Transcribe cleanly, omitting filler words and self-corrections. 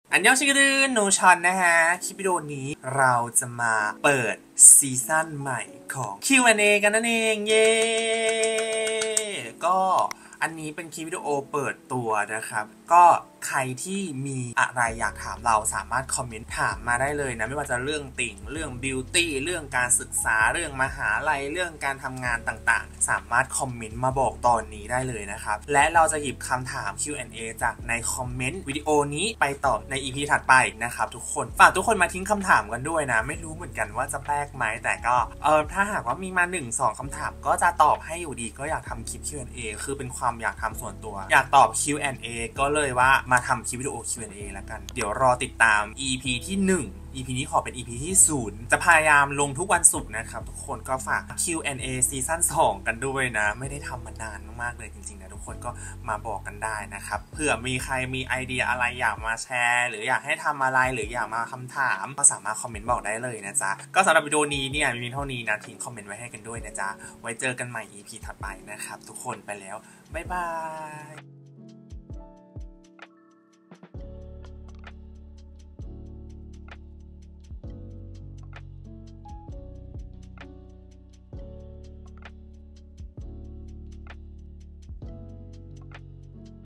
อันยองชิคดืนโนชอนนะฮะคลิปวิดีโอนี้เราจะมาเปิดซีซั่นใหม่ของ Q&A กันนั่นเองเย้ก็อันนี้เป็นคลิปวิดีโอเปิดตัวนะครับก็ใครที่มีอะไรอยากถามเราสามารถคอมเมนต์ถามมาได้เลยนะไม่ว่าจะเรื่องติ่งเรื่องบิวตี้เรื่องการศึกษาเรื่องมหาลัยเรื่องการทำงานต่างๆสามารถคอมเมนต์มาบอกตอนนี้ได้เลยนะครับและเราจะหยิบคำถาม Q&A จากในคอมเมนต์วิดีโอนี้ไปตอบใน EP ถัดไปนะครับทุกคนฝากทุกคนมาทิ้งคำถามกันด้วยนะไม่รู้เหมือนกันว่าจะแปลกไหมแต่ก็ถ้าหากว่ามีมา 1-2 คำถามก็จะตอบให้อยู่ดีก็อยากทำคลิป Q&A คือเป็นความอยากทำส่วนตัวอยากตอบ Q&A ก็เลยว่ามาทำคลิปวิดีโอ Q&A แล้วกันเดี๋ยวรอติดตาม EP ที่ 1 EP นี้ขอเป็น EP ที่ 0จะพยายามลงทุกวันศุกร์นะครับทุกคนก็ฝาก Q&A ซีซั่น 2 กันด้วยนะไม่ได้ทำมานานมากๆเลยจริงๆนะทุกคนก็มาบอกกันได้นะครับเผื่อมีใครมีไอเดียอะไรอยากมาแชร์หรืออยากให้ทำอะไรหรืออยากมาคำถามก็สามารถคอมเมนต์บอกได้เลยนะจ๊ะก็สำหรับวิดีโอนี้เนี่ยมีเท่านี้นะทิ้งคอมเมนต์ไว้ให้กันด้วยนะจ๊ะไว้เจอกันใหม่ EP ถัดไปนะครับทุกคนไปแล้วบ๊ายบาย